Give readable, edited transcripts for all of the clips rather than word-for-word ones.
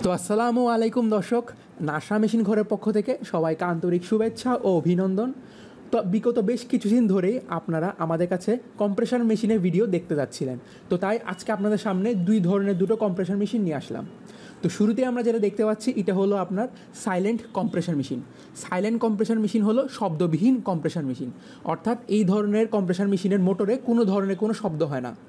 তো আসসালামু আলাইকুম দর্শক, নাসা মেশিন ঘরের পক্ষ থেকে সবাইকে আন্তরিক শুভেচ্ছা ও অভিনন্দন। তো বিগত বেশ কিছুদিন ধরেই আপনারা আমাদের কাছে কম্প্রেসার মেশিনের ভিডিও দেখতে যাচ্ছিলেন, তো তাই আজকে আপনাদের সামনে দুটো কম্প্রেসার মেশিন নিয়ে আসলাম। তো শুরুতে আমরা যেটা দেখতে পাচ্ছি এটা হলো আপনার silent compressor machine. Silent compressor machine হলো শব্দবিহীন কম্প্রেসার মেশিন, অর্থাৎ এই ধরনের কম্প্রেসার মেশিনের মোটরে কোনো ধরনের কোনো শব্দ হয় না।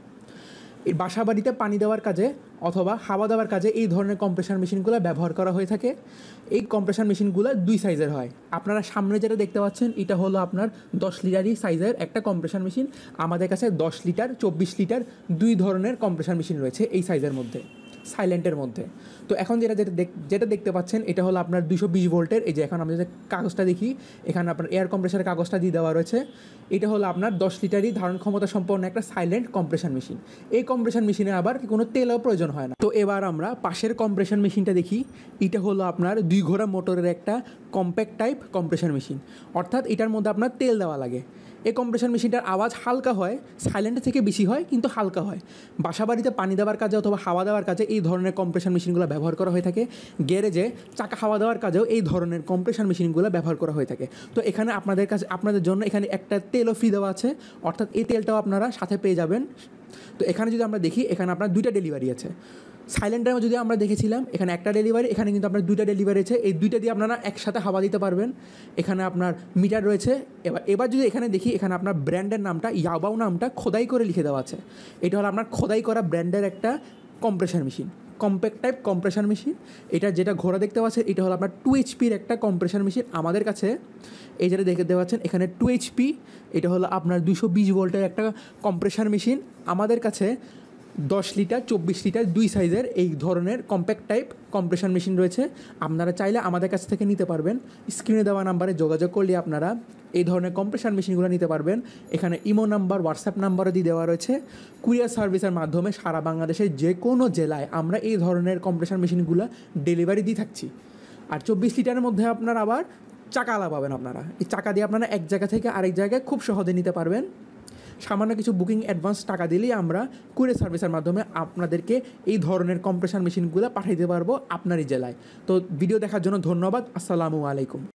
এই বাসা বাড়িতে পানি দেওয়ার কাজে অথবা হাওয়া দেওয়ার কাজে এই ধরনের কম্প্রেসার মেশিনগুলো ব্যবহার করা হয়ে থাকে। এই কম্প্রেসার মেশিনগুলো দুই সাইজের হয়। আপনারা সামনে যেটা দেখতে পাচ্ছেন এটা হলো আপনার 10 লিটারই সাইজের একটা কম্প্রেসার মেশিন। আমাদের কাছে 10 লিটার 24 লিটার দুই ধরনের কম্প্রেসার মেশিন রয়েছে এই সাইজের মধ্যে, সাইলেন্টের মধ্যে। তো এখন যেটা দেখতে পাচ্ছেন এটা হলো আপনার 220 ভোল্টের। এই যে এখন আমরা যে কাগজটা দেখি, এখানে আপনার এয়ার কম্প্রেসারের কাগজটা দিয়ে দেওয়া রয়েছে। এটা হলো আপনার 10 লিটারই ধারণ ক্ষমতা সম্পন্ন একটা সাইলেন্ট কম্প্রেসার মেশিন। এই কম্প্রেসার মেশিনে আবার কোনো তেলও প্রয়োজন হয় না। তো এবার আমরা পাশের কম্প্রেসার মেশিনটা দেখি। এটা হলো আপনার 2 ঘোড়া মোটরের একটা কম্প্যাক্ট টাইপ কম্প্রেসার মেশিন, অর্থাৎ এটার মধ্যে আপনার তেল দেওয়া লাগে। এই কম্প্রেসার মেশিনটার আওয়াজ হালকা হয়, সাইলেন্টের থেকে বেশি হয় কিন্তু হালকা হয়। বাসা বাড়িতে পানি দেওয়ার কাজে অথবা হাওয়া দেওয়ার কাজে এই ধরনের কম্প্রেসার মেশিনগুলো ব্যবহার করা হয়ে থাকে। গ্যারেজে চাকা হাওয়া দেওয়ার কাজেও এই ধরনের কম্প্রেসার মেশিনগুলো ব্যবহার করা হয়ে থাকে। তো এখানে আপনাদের জন্য এখানে একটা তেলও ফ্রি দেওয়া আছে, অর্থাৎ এই তেলটাও আপনারা সাথে পেয়ে যাবেন। তো এখানে যদি আমরা দেখি, এখানে আপনার 2টা ডেলিভারি আছে। সাইলেন্টের যদি আমরা দেখেছিলাম এখানে একটা ডেলিভারি, এখানে কিন্তু আপনার 2টা ডেলিভারি আছে। এই 2টা দিয়ে আপনারা একসাথে হাওয়া দিতে পারবেন। এখানে আপনার মিটার রয়েছে। এবার যদি এখানে দেখি, এখানে আপনার ব্র্যান্ডের নামটা ইয়াবাও নামটা খোদাই করে লিখে দেওয়া আছে। এটা হলো আপনার খোদাই করা ব্র্যান্ডের একটা compressor machine, compact type compressor machine. এটা যেটা ঘোড়া দেখতে পাচ্ছেন এটা হলো আপনার 2 HP-র একটা কম্প্রেসার মেশিন। আমাদের কাছে এই যেটা দেখতে পাচ্ছেন এখানে 2 HP, এটা হলো আপনার 220 ভোল্টের একটা কম্প্রেসার মেশিন। আমাদের কাছে 10 লিটার 24 লিটার দুই সাইজের এই ধরনের কম্প্যাক্ট টাইপ কম্প্রেসার মেশিন রয়েছে। আপনারা চাইলে আমাদের কাছ থেকে নিতে পারবেন। স্ক্রিনে দেওয়া নাম্বারে যোগাযোগ করলে আপনারা এই ধরনের কম্প্রেসার মেশিনগুলো নিতে পারবেন। এখানে ইমো নাম্বার, হোয়াটসঅ্যাপ নাম্বারও দিয়ে দেওয়া রয়েছে। কুরিয়ার সার্ভিসের মাধ্যমে সারা বাংলাদেশের যে কোনো জেলায় আমরা এই ধরনের কম্প্রেসার মেশিনগুলো ডেলিভারি দিয়ে থাকছি। আর 24 লিটারের মধ্যে আপনারা আবার চাকা আলা পাবেন। আপনারা এই চাকা দিয়ে আপনারা এক জায়গা থেকে আরেক জায়গায় খুব সহজে নিতে পারবেন। সামান্য কিছু বুকিং অ্যাডভান্স টাকা দিলেই আমরা কুরিয়ার সার্ভিসের মাধ্যমে আপনাদেরকে এই ধরনের কম্প্রেসার মেশিনগুলো পাঠিয়ে দিতে পারবো আপনারই জেলায়। তো ভিডিও দেখার জন্য ধন্যবাদ। আসসালামু আলাইকুম।